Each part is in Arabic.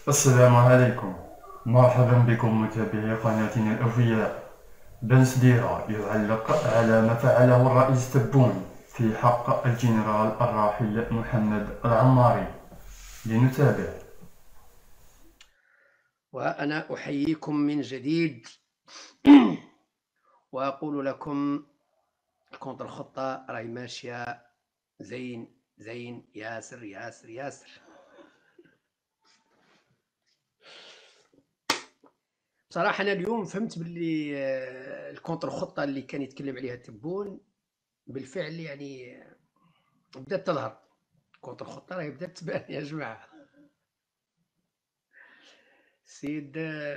السلام عليكم. مرحبا بكم متابعي قناتنا الأوفياء. بن سديرة يعلق على ما فعله الرئيس تبون في حق الجنرال الراحل محمد العماري. لنتابع. وأنا أحييكم من جديد وأقول لكم كونتر الخطة راهي ماشية زين زين ياسر ياسر ياسر. بصراحة أنا اليوم فهمت باللي الكونتر الخطة اللي كان يتكلم عليها تبون بالفعل يعني بدأت تظهر. كونتر الخطة راهي بدأت تبان يا جماعة. سيد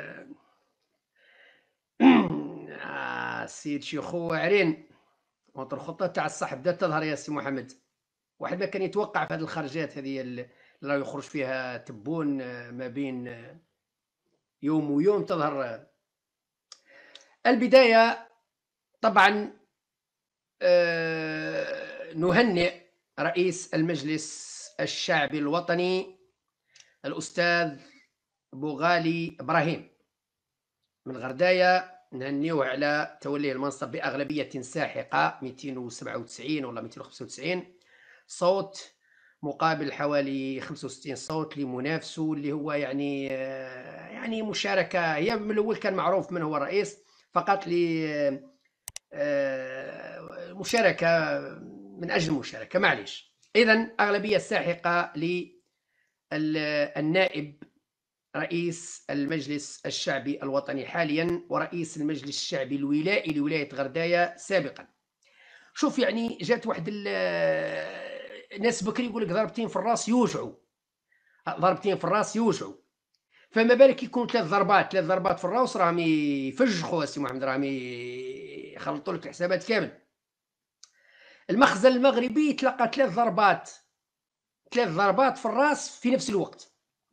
السيد شيخو واعرين، كونتر الخطة تاع الصح بدأت تظهر يا سي محمد. واحد ما كان يتوقع في هذه الخرجات هذه اللي راه يخرج فيها تبون ما بين يوم ويوم تظهر. البداية طبعا نهنئ رئيس المجلس الشعبي الوطني الأستاذ بوغالي إبراهيم من غرداية، نهنئه على توليه المنصب بأغلبية ساحقة 297 ولا 295 صوت مقابل حوالي 65 صوت لمنافسه اللي هو يعني مشاركة. هي من الأول كان معروف من هو الرئيس، فقط مشاركة من أجل المشاركة معليش. إذن أغلبية ساحقة للنائب رئيس المجلس الشعبي الوطني حاليا ورئيس المجلس الشعبي الولائي لولاية غرداية سابقا. شوف يعني جات واحد الناس بكري يقول لك ضربتين في الراس يوجعوا، ضربتين في الراس يوجعوا، فما بالك يكون ثلاث ضربات في الراس راهم يفجخوا سي محمد، راهم يخلطوا لك الحسابات كامل. المخزن المغربي تلقى ثلاث ضربات في الراس في نفس الوقت.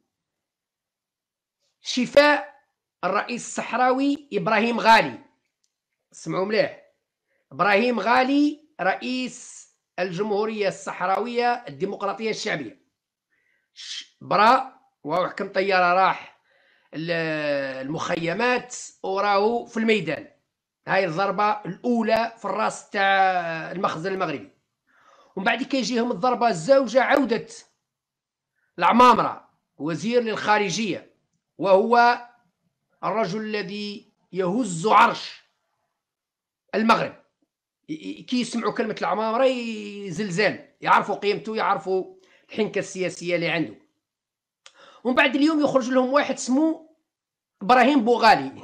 شفاء الرئيس الصحراوي إبراهيم غالي، اسمعوا مليح، إبراهيم غالي رئيس الجمهورية الصحراوية الديمقراطية الشعبية برا، وحكم طيارة راح المخيمات وراهو في الميدان. هاي الضربة الأولى في الراس تاع المخزن المغربي. ومن بعد كيجيهم الضربة الزوجة عودة العمامرة وزير للخارجية، وهو الرجل الذي يهز عرش المغرب. كي يسمعوا كلمة العمامرة زلزال، يعرفوا قيمته، يعرفوا الحنكة السياسية اللي عنده. ومن بعد اليوم يخرج لهم واحد اسمه إبراهيم بوغالي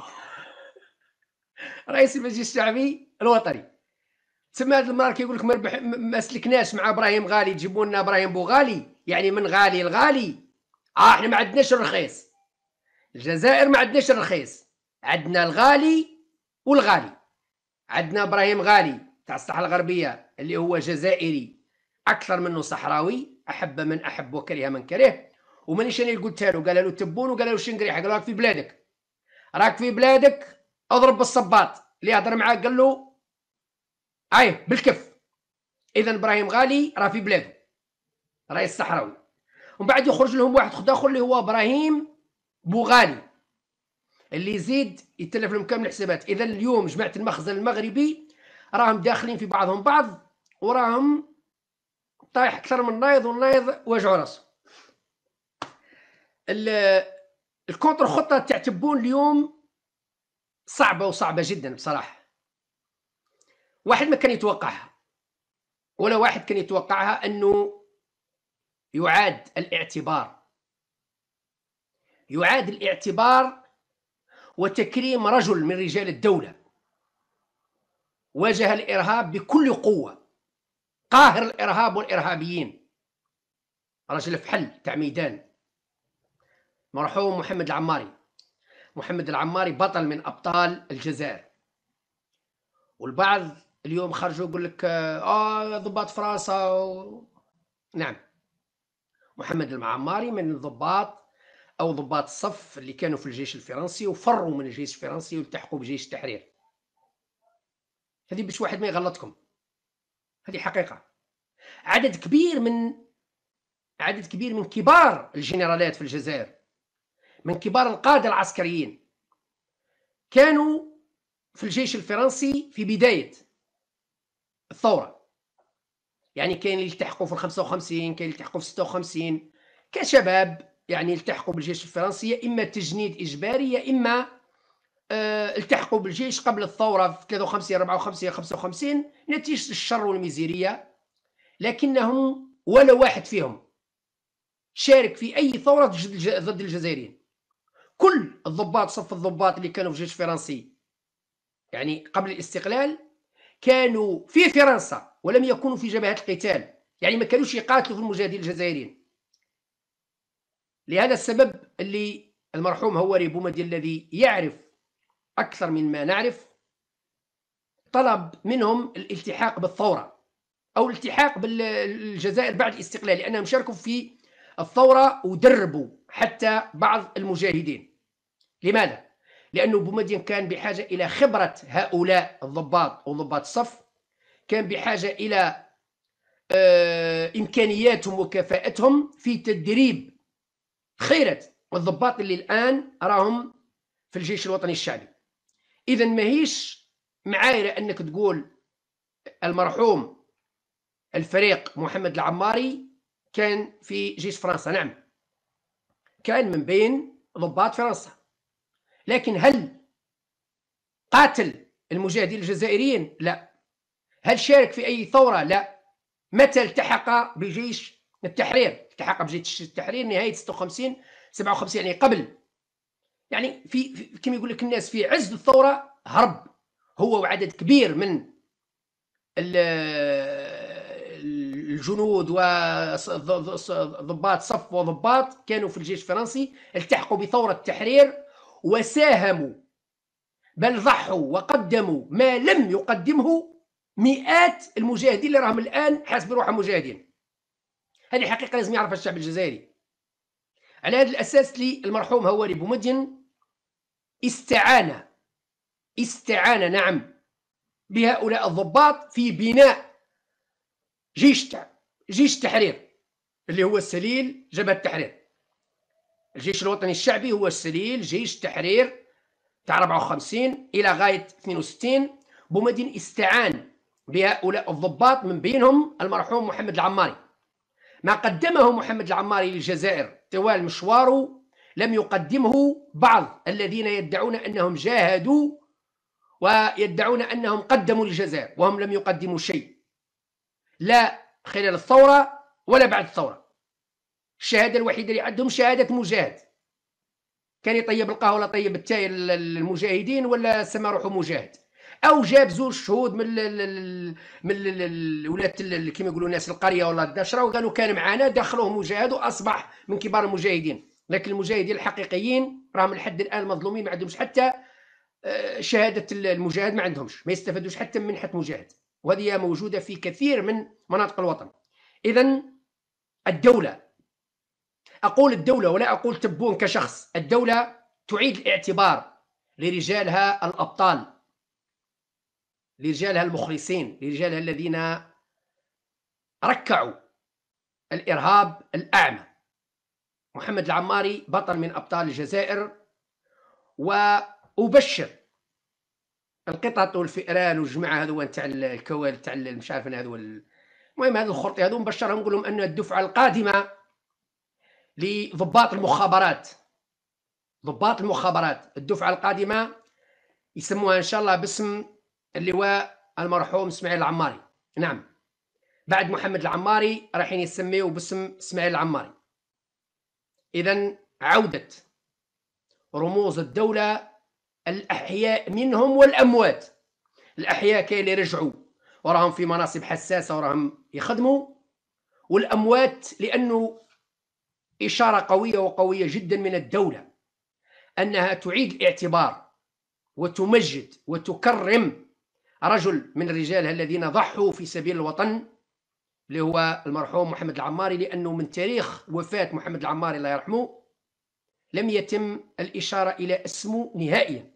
رئيس المجلس الشعبي الوطني. تسمى هذا المرار كيقول لك ما سلكناش مع ابراهيم غالي، تجيبوا لنا ابراهيم بوغالي، يعني من غالي لغالي. احنا ما عندناش الرخيص، الجزائر ما عندناش الرخيص، عندنا الغالي والغالي. عندنا ابراهيم غالي تاع الصحراء الغربيه اللي هو جزائري اكثر منه صحراوي، احب من احب وكره من كره. ومانيش انا اللي قلتها له، قالها له تبون وقالها له الشنقريحه، قال له راك في بلادك، راك في بلادك اضرب بالصباط. اللي هضر معاه قال له اي بالكف. اذا ابراهيم غالي راه في بلاده رئيس الصحراوي. ومن بعد يخرج لهم واحد اخر اللي هو ابراهيم بوغالي اللي يزيد يتلف لهم كامل الحسابات. اذا اليوم جماعه المخزن المغربي راهم داخلين في بعضهم بعض، وراهم طايح اكثر من نايض، والنايض واجعوا راسه. الكونتر خطه تاع تبون اليوم صعبه جدا بصراحه. واحد ما كان يتوقعها، ولا واحد كان يتوقعها انه يعاد الاعتبار وتكريم رجل من رجال الدولة واجه الإرهاب بكل قوة، قاهر الإرهاب والإرهابيين، رجل فحل تاع ميدان، مرحوم محمد العماري. محمد العماري بطل من أبطال الجزائر. والبعض اليوم خرجوا يقول لك ضباط فرنسا نعم، محمد العماري من الضباط أو ضباط الصف اللي كانوا في الجيش الفرنسي وفروا من الجيش الفرنسي والتحقوا بجيش التحرير. هذه باش واحد ما يغلطكم، هذه حقيقة. عدد كبير من كبار الجنرالات في الجزائر من كبار القادة العسكريين كانوا في الجيش الفرنسي في بداية الثورة. يعني كاين اللي التحقوا في 55، كاين اللي التحقوا في 56 كشباب، يعني التحقوا بالجيش الفرنسي يا إما تجنيد إجباري يا إما التحقوا بالجيش قبل الثورة في 53 54 55 نتيجة الشر والميزيرية، لكنهم ولا واحد فيهم شارك في أي ثورة ضد الجزائريين. كل الضباط، صف الضباط اللي كانوا في الجيش الفرنسي يعني قبل الاستقلال كانوا في فرنسا ولم يكونوا في جبهات القتال، يعني ما كانوش يقاتلوا في المجاهدين الجزائريين. لهذا السبب اللي المرحوم هواري بومدين الذي يعرف أكثر من ما نعرف طلب منهم الالتحاق بالثورة أو الالتحاق بالجزائر بعد الاستقلال، لأنهم شاركوا في الثورة ودربوا حتى بعض المجاهدين. لماذا؟ لأنه بومدين كان بحاجة إلى خبرة هؤلاء الضباط أو ضباط الصف، كان بحاجة إلى إمكانياتهم وكفاءتهم في تدريب خيرة الضباط اللي الآن أراهم في الجيش الوطني الشعبي. إذا ماهيش معايرة أنك تقول المرحوم الفريق محمد العماري كان في جيش فرنسا، نعم كان من بين ضباط فرنسا، لكن هل قاتل المجاهدين الجزائريين؟ لا. هل شارك في أي ثورة؟ لا. متى التحق بجيش التحرير؟ التحق بجيش التحرير نهاية 56 57، يعني قبل، يعني في كما يقول لك الناس في عز الثورة هرب هو وعدد كبير من الجنود وضباط صف وضباط كانوا في الجيش الفرنسي، التحقوا بثورة التحرير وساهموا بل ضحوا وقدموا ما لم يقدمه مئات المجاهدين اللي راهم الآن حاسبين روحهم مجاهدين. هذه حقيقة لازم يعرفها الشعب الجزائري. على هذا الأساس لي المرحوم هواري بومدين استعان نعم بهؤلاء الضباط في بناء جيش تحرير اللي هو السليل جبهة التحرير. الجيش الوطني الشعبي هو السليل جيش تحرير تاع 54 إلى غاية 62. بومدين استعان بهؤلاء الضباط من بينهم المرحوم محمد العماري. ما قدمه محمد العماري للجزائر طوال مشواره لم يقدمه بعض الذين يدعون أنهم جاهدوا ويدعون أنهم قدموا للجزائر وهم لم يقدموا شيء، لا خلال الثورة ولا بعد الثورة. الشهادة الوحيدة اللي عندهم شهادة مجاهد، كان يطيب القهوة ولا طيب التاي للمجاهدين ولا سما روحه مجاهد، أو جاب زوج شهود من ولاد كما يقولوا الناس القرية ولا الدشرة وقالوا كان معنا دخلوه مجاهد وأصبح من كبار المجاهدين. لكن المجاهدين الحقيقيين راهم لحد الآن مظلومين، ما عندهمش حتى شهادة المجاهد، ما عندهمش، ما يستفادوش حتى من منحة مجاهد، وهذه موجودة في كثير من مناطق الوطن. إذن الدولة، أقول الدولة ولا أقول تبون كشخص، الدولة تعيد الاعتبار لرجالها الأبطال، لرجالها المخلصين، لرجالها الذين ركعوا الإرهاب الأعمى. محمد العماري بطل من أبطال الجزائر، وأبشر القطط والفئران والجماعة هذو تاع الكوال تاع مش عارف أنا هذو المهم هذو الخرطي هذو مبشرهم نقول لهم أن الدفعة القادمة لضباط المخابرات، ضباط المخابرات الدفعة القادمة يسموها إن شاء الله باسم اللواء المرحوم اسماعيل العماري. نعم بعد محمد العماري رايحين يسميوه باسم اسماعيل العماري. إذن عودة رموز الدولة، الأحياء منهم والأموات. الأحياء كاين اللي رجعوا وراهم في مناصب حساسة وراهم يخدموا، والأموات لأنه إشارة قوية وقوية جدا من الدولة أنها تعيد الاعتبار وتمجد وتكرم رجل من رجالها الذين ضحوا في سبيل الوطن اللي هو المرحوم محمد العماري، لأنه من تاريخ وفاة محمد العماري الله يرحمه لم يتم الإشارة إلى اسمه نهائيا.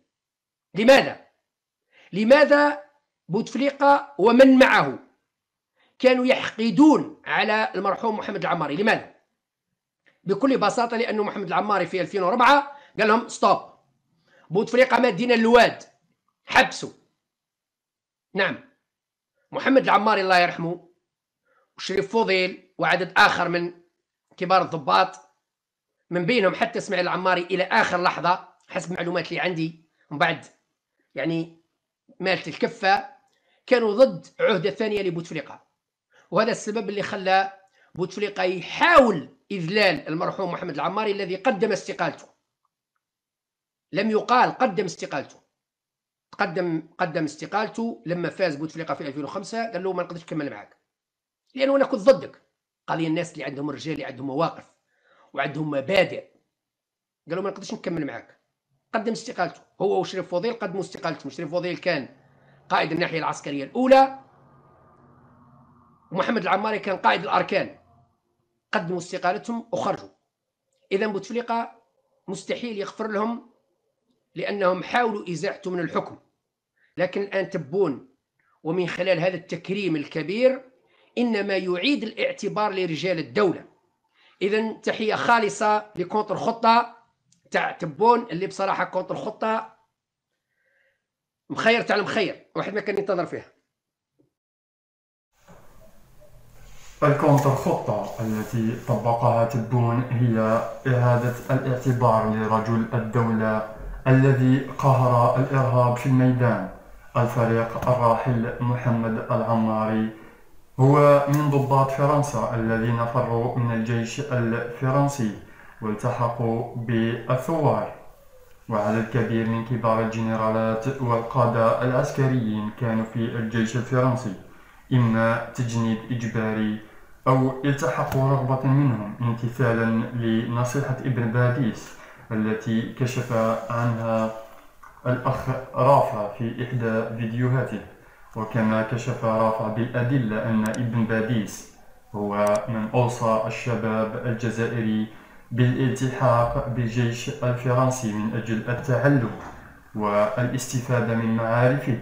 لماذا بوتفليقة ومن معه كانوا يحقدون على المرحوم محمد العماري؟ لماذا؟ بكل بساطة لأنه محمد العماري في 2004 قال لهم ستوب، بوتفليقة مادينا اللواد حبسوا. نعم، محمد العماري الله يرحمه وشريف فوضيل وعدد آخر من كبار الضباط، من بينهم حتى اسماعيل العماري إلى آخر لحظة حسب المعلومات اللي عندي، من بعد يعني مالت الكفة، كانوا ضد عهدة ثانية لبوتفليقة. وهذا السبب اللي خلى بوتفليقة يحاول إذلال المرحوم محمد العماري الذي قدم استقالته. لم يقال قدم استقالته، قدم استقالته لما فاز بوتفليقة في 2005. قال له ما نقدرش نكمل معاك لأنه أنا كنت ضدك. قضية الناس اللي عندهم رجال اللي عندهم مواقف وعندهم مبادئ، قالوا ما نقدرش نكمل معاك. قدم استقالته هو وشريف فوضيل، قدموا استقالتهم. شريف فوضيل كان قائد الناحية العسكرية الأولى، ومحمد العماري كان قائد الأركان. قدموا استقالتهم وخرجوا. إذا بوتفليقة مستحيل يغفر لهم لأنهم حاولوا إزاحته من الحكم، لكن الآن تبون، ومن خلال هذا التكريم الكبير إنما يعيد الاعتبار لرجال الدولة. إذا تحية خالصة لكونتر خطة تاع تبون اللي بصراحة كونتر خطة مخير تاع المخير، واحد ما كان ينتظر فيها. الكونتر خطة التي طبقها تبون هي إعادة الاعتبار لرجل الدولة الذي قهر الإرهاب في الميدان، الفريق الراحل محمد العماري. هو من ضباط فرنسا الذين فروا من الجيش الفرنسي والتحقوا بالثوار، وعدد كبير من كبار الجنرالات والقادة العسكريين كانوا في الجيش الفرنسي، إما تجنيد إجباري أو التحقوا رغبة منهم امتثالا لنصيحة ابن باديس التي كشف عنها الأخ رافع في إحدى فيديوهاته. وكما كشف رافع بالأدلة أن ابن باديس هو من أوصى الشباب الجزائري بالالتحاق بالجيش الفرنسي من أجل التعلم والاستفادة من معارفه.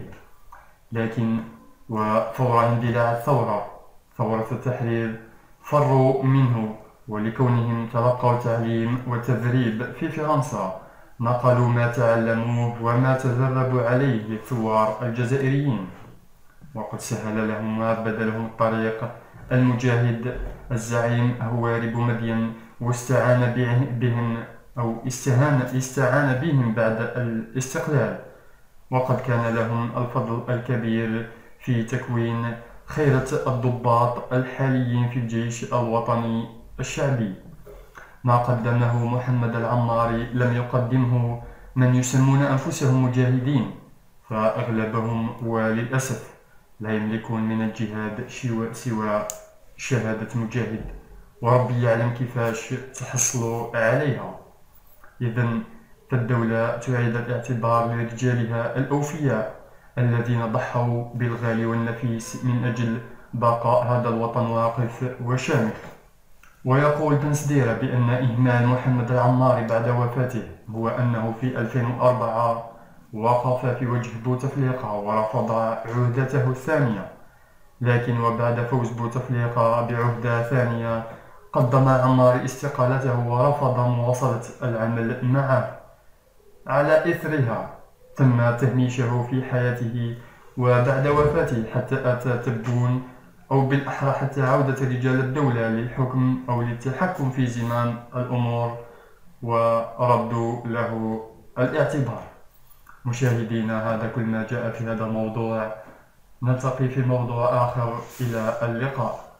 لكن وفور اندلاع ثورة التحرير فروا منه، ولكونهم تلقوا تعليم وتدريب في فرنسا نقلوا ما تعلموه وما تدربوا عليه الثوار الجزائريين، وقد سهل لهم وعبد لهم الطريق المجاهد الزعيم هواري بومدين، واستعان بهم أو استعان بهم بعد الاستقلال. وقد كان لهم الفضل الكبير في تكوين خيرة الضباط الحاليين في الجيش الوطني الشعبي. ما قدمه محمد العماري لم يقدمه من يسمون أنفسهم مجاهدين، فأغلبهم وللأسف لا يملكون من الجهاد سوى شهادة مجاهد، وربي يعلم كيفاش تحصلوا عليها. إذن فالدولة تعيد الاعتبار لرجالها الأوفياء الذين ضحوا بالغالي والنفيس من أجل بقاء هذا الوطن واقف وشامخ. ويقول بن سديرة بأن إهمال محمد العماري بعد وفاته هو أنه في 2004 وقف في وجه بوتفليقة ورفض عهدته الثانية، لكن وبعد فوز بوتفليقة بعهدة ثانية قدم عماري استقالته ورفض مواصلة العمل معه. على إثرها تم تهميشه في حياته وبعد وفاته، حتى أتى تبون أو بالأحرى حتى عودة رجال الدولة للحكم أو للتحكم في زمام الأمور وردوا له الاعتبار. مشاهدينا، هذا كل ما جاء في هذا الموضوع، نلتقي في موضوع آخر، إلى اللقاء.